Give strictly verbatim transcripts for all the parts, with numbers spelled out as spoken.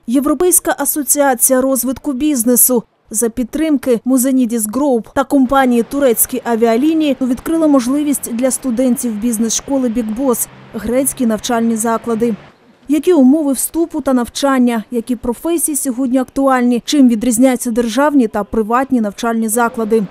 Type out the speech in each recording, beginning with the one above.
Європейська асоціація розвитку бізнесу за підтримки Музенідіс Груп та компанії турецькі авіалінії відкрила можливість для студентів бізнес-школи «Бік-Бос» грецькі навчальні заклади. Які умови вступу та навчання, які професії сьогодні актуальні, чим відрізняються державні та приватні навчальні заклади.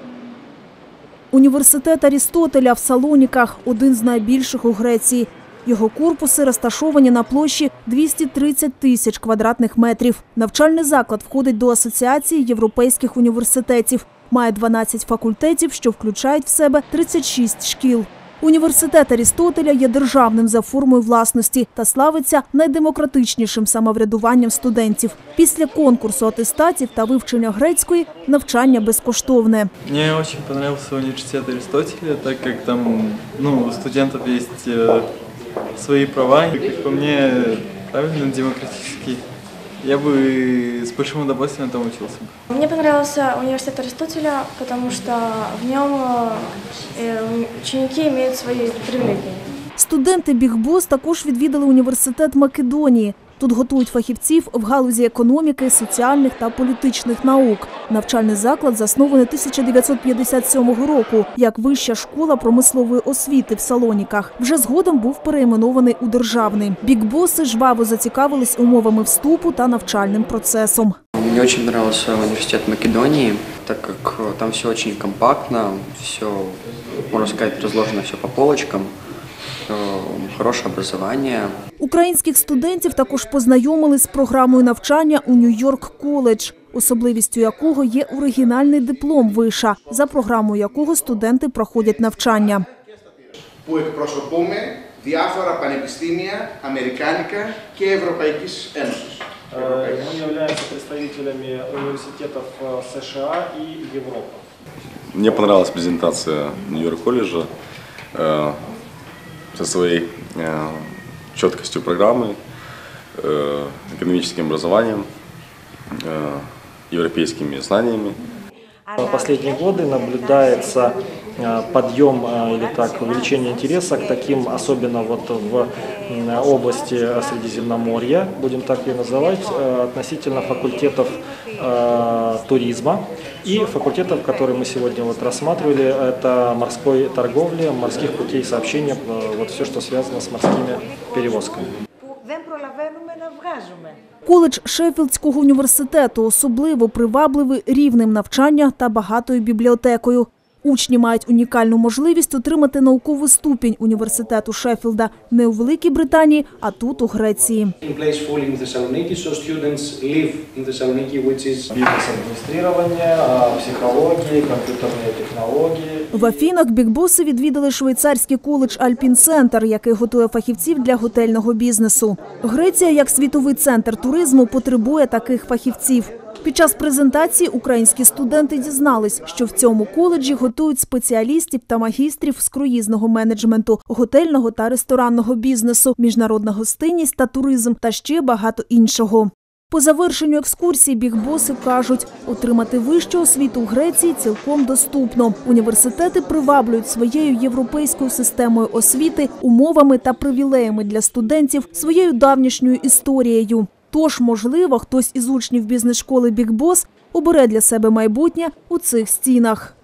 Університет Арістотеля в Салоніках – один з найбільших у Греції. Його корпуси розташовані на площі двісті тридцять тисяч квадратних метрів. Навчальний заклад входить до Асоціації європейських університетів. Має дванадцять факультетів, що включають в себе тридцять шість шкіл. Університет Арістотеля є державним за формою власності та славиться найдемократичнішим самоврядуванням студентів. Після конкурсу атестатів та вивчення грецької навчання безкоштовне. Мені дуже подобався університет Арістотеля, так як там ну, у студентів є свої права, як по мені, правильно, демократичні. Я бы с большим удовольствием там учился. Мне понравился университет Аристотеля, потому что в нем ученики имеют свои привилегии. Студенти «Бік-Бос» також відвідали університет Македонії. Тут готують фахівців в галузі економіки, соціальних та політичних наук. Навчальний заклад заснований тисяча дев'ятсот п'ятдесят сьомого року як Вища школа промислової освіти в Салоніках. Вже згодом був перейменований у державний. «Бік-Боси» жваво зацікавились умовами вступу та навчальним процесом. Мне очень понравился университет Македонии, так как там все очень компактно, все, можно сказать, разложено все по полочкам. Хороше образування. Українських студентів також познайомили з програмою навчання у Нью-Йорк коледж, особливістю якого є оригінальний диплом виша, за програмою якого студенти проходять навчання. Που εκπροσωπούμε διάφορα πανεπιστήμια, αμερικάνικα και Ευρωπαϊκής Ένωσης. Мы являемся представителями университетов США и Европы. Мне понравилась презентация Нью-Йорк колледжа со своей э, четкостью программы, э, экономическим образованием, э, европейскими знаниями. В последние годы наблюдается подъем или так увеличение интереса к таким, особенно вот в области Средиземноморья, будем так ее называть, относительно факультетов э, туризма и факультетов, которые мы сегодня вот рассматривали, это морской торговли, морских путей сообщения, вот все, что связано с морскими перевозками. Коледж Шеффілдського університету особливо привабливий рівнем навчання та багатою бібліотекою. Учні мають унікальну можливість отримати науковий ступінь університету Шеффілда не у Великій Британії, а тут, у Греції. Бізнес-адміністрування, психологія, комп'ютерні технології. В Афінах «Бік-Боси» відвідали швейцарський коледж «Альпін-Центр», який готує фахівців для готельного бізнесу. Греція, як світовий центр туризму, потребує таких фахівців. Під час презентації українські студенти дізнались, що в цьому коледжі готують спеціалістів та магістрів з круїзного менеджменту, готельного та ресторанного бізнесу, міжнародна гостинність та туризм та ще багато іншого. По завершенню екскурсії «Бік-Боси» кажуть, отримати вищу освіту в Греції цілком доступно. Університети приваблюють своєю європейською системою освіти, умовами та привілеями для студентів, своєю давнішньою історією. Тож, можливо, хтось із учнів бізнес-школи «Бік-Бос» обере для себе майбутнє у цих стінах.